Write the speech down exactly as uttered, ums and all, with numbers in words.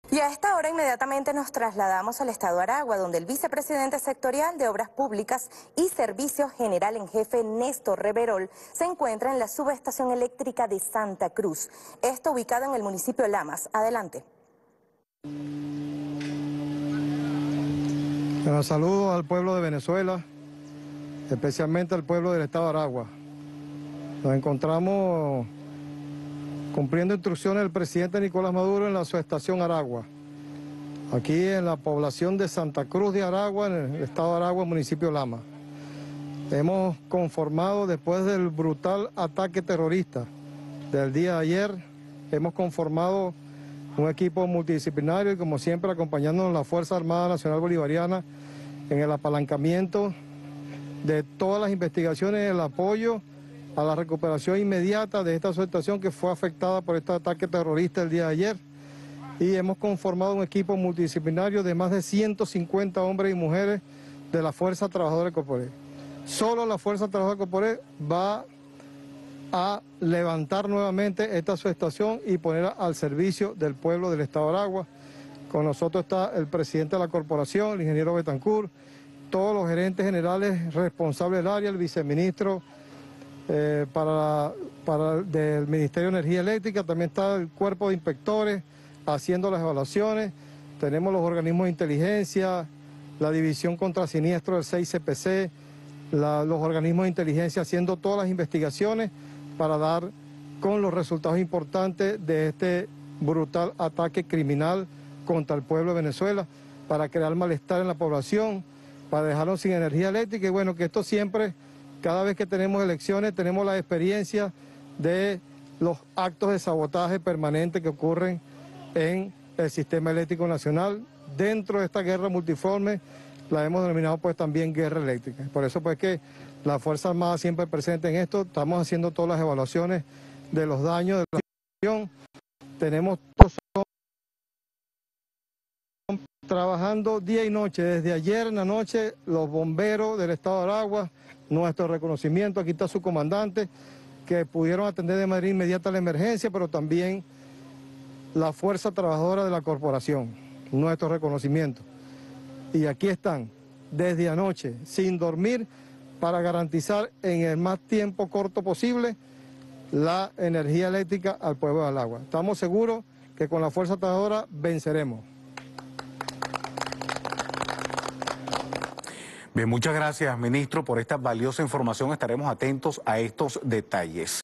Y a esta hora inmediatamente nos trasladamos al estado Aragua, donde el vicepresidente sectorial de Obras Públicas y Servicio General en Jefe, Néstor Reverol, se encuentra en la subestación eléctrica de Santa Cruz, esto ubicado en el municipio de Lamas. Adelante. Bueno, saludos al pueblo de Venezuela, especialmente al pueblo del estado de Aragua. Nos encontramos cumpliendo instrucciones del presidente Nicolás Maduro en la subestación Aragua, aquí en la población de Santa Cruz de Aragua, en el estado de Aragua, municipio de Lama. Hemos conformado, después del brutal ataque terrorista del día de ayer, hemos conformado un equipo multidisciplinario y, como siempre, acompañándonos la Fuerza Armada Nacional Bolivariana en el apalancamiento de todas las investigaciones y el apoyo a la recuperación inmediata de esta subestación que fue afectada por este ataque terrorista el día de ayer. Y hemos conformado un equipo multidisciplinario de más de ciento cincuenta hombres y mujeres de la Fuerza Trabajadora de Corporé. Solo la Fuerza Trabajadora de Corporé va a levantar nuevamente esta subestación y ponerla al servicio del pueblo del estado de Aragua. Con nosotros está el presidente de la corporación, el ingeniero Betancourt, todos los gerentes generales responsables del área, el viceministro eh, para, para, del Ministerio de Energía Eléctrica, también está el cuerpo de inspectores haciendo las evaluaciones, tenemos los organismos de inteligencia, la división contra siniestro del seis C P C, la, los organismos de inteligencia haciendo todas las investigaciones para dar con los resultados importantes de este brutal ataque criminal contra el pueblo de Venezuela, para crear malestar en la población, para dejarnos sin energía eléctrica. Y bueno, que esto siempre, cada vez que tenemos elecciones, tenemos la experiencia de los actos de sabotaje permanente que ocurren en el sistema eléctrico nacional. Dentro de esta guerra multiforme la hemos denominado pues también guerra eléctrica. Por eso pues que la Fuerza Armada siempre presente en esto, estamos haciendo todas las evaluaciones de los daños de la situación. Tenemos todos trabajando día y noche, desde ayer en la noche, los bomberos del estado de Aragua, nuestro reconocimiento, aquí está su comandante, que pudieron atender de manera inmediata la emergencia, pero también la fuerza trabajadora de la corporación, nuestro reconocimiento. Y aquí están, desde anoche, sin dormir, para garantizar en el más tiempo corto posible la energía eléctrica al pueblo de Aragua. Estamos seguros que con la fuerza trabajadora venceremos. Bien, muchas gracias, ministro, por esta valiosa información. Estaremos atentos a estos detalles.